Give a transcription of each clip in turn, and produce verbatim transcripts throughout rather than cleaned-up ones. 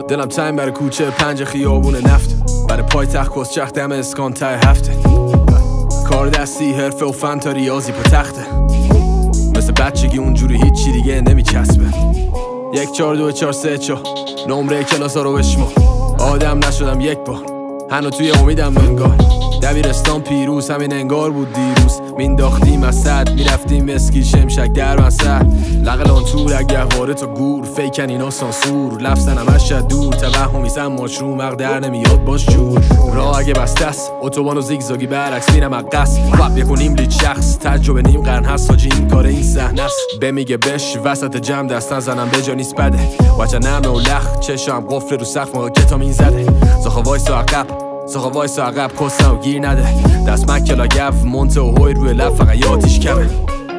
دلم تایم برای کوچه پنج خیابون نفت، برای پایتخت کسچخ دم اسکان ته هفته، کار دستی حرفه و فن تا ریاضی پا تخته، مثل بچگی اونجوری هیچی دیگه نمیچسبه. یک چار دو چار سه چار نمره کلاس ها رو بشما، آدم نشدم یک بار هنو توی امیدم انگار، دبیرستان پیروز همین انگار بود دیروز، مینداختیم از صد میرفتیم مسکی شمشک در مسر، لقلان تور اگه واره تا گور فیکن اینا سانسور، لفظن همش شد دور توهمیزم ماچرو مغ در نمیاد باش جور، راه اگه بسته است اتوبان و زیگزاگی برعکس میرم اقص، رب یکنیم لید شخص تجربه نیم قرن هست حاجی این کار این صحنه است، بمیگه بش وسط جمع دست نزنم به جا نیست بده، وجه نرمه و لخ چشم قفل رو سقف موقع کتامین زده، زاخا وایس و عقب ساخا وایس و عقب کسن و گیر نده، دست مکلا گف مونته و هوی روی لب فقط یادیش کمه.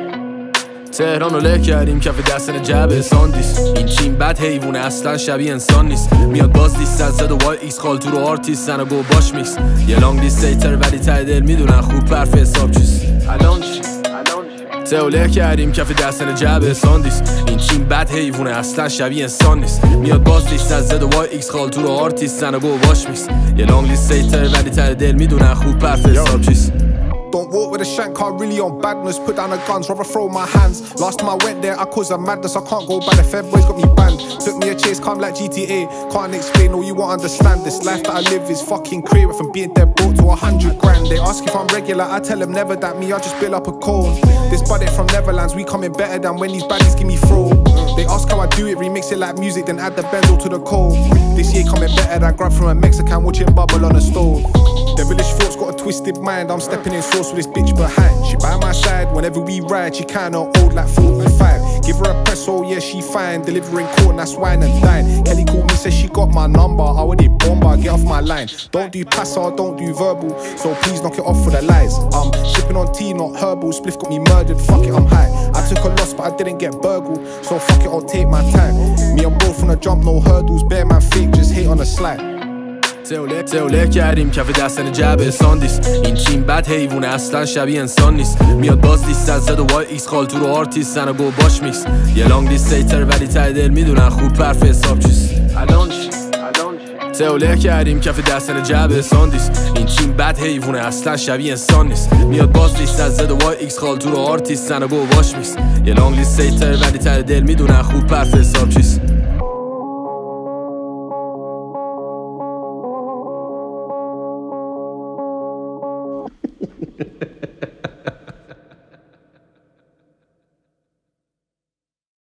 تهران رو له کردیم کف دستن جبه ساندیس، این چین بد حیوونه اصلا شبیه انسان نیست، میاد باز لیست از زد و وای ایکس خال تو رو آرتیستن و گو باش میکس، یه لانگ لیست ایتر ولی ته دل میدونن خوب پرف حساب چیست. الان چی؟ تهوله کردیم کف دستن جبه ساندیس، این چین بد حیوونه اصلا شبیه انسان نیست، میاد باز لیست از زد و وای ایکس خال تو رو آرتیستن و گو باش میکس، یه لانگ لیست ایتر ولی ته دل میدونن خوب پرف حساب چیست. Don't walk with a shank car, really on badness. Put down the guns, rather throw my hands. Last time I went there, I caused a madness. I can't go back, the Fed boys got me banned. Took me a chase, come like G T A. Can't explain, or you won't understand. This life that I live is fucking crazy. From being dead brought to a hundred grand. They ask if I'm regular, I tell them never that me, I just build up a cone. This buddy from Netherlands, we coming better than when these baddies give me throw. They ask how I do it, remix it like music, then add the bendel to the cold. This year coming better than grab from a Mexican, watching bubble on a stove. Devilish thoughts got a twisted mind, I'm stepping in sauce with this bitch behind. She by my side whenever we ride, she kinda old like forty-five. Give her a press, oh yeah she fine, delivering corn, that's wine and dine. Kelly called me, says she got my number, I would it bomber, get off my line. Don't do passer, don't do verbal, so please knock it off for the lies. I'm sipping on tea, not herbal, spliff got me murdered, fuck it I'm high. I took a loss but I didn't get burgled, so fuck it I'll take my time. Me on board from the jump, no hurdles, bare man fake, just hate on the slide. تهوله کردیم کف دستن جبه ساندیس، این چین بد حیوونه اصلا شبیه انسان نیست، میاد باز لیست از زد و وای ایکس خال تو رو آرتیستن و گو باش میکس، یه لانگ لیست ایتر ولی ته دل میدونن خوب پرف حساب چیست. الان چی؟ تهوله کردیم کف دستن جبه ساندیس، این چین بد حیوونه اصلا شبیه انسان نیست، میاد باز لیست از زد و وای ایکس خال تو رو آرتیستن و گو باش میکس، یه لانگ لیست ایتر ولی ته دل میدونن خوب پرف حساب چیست.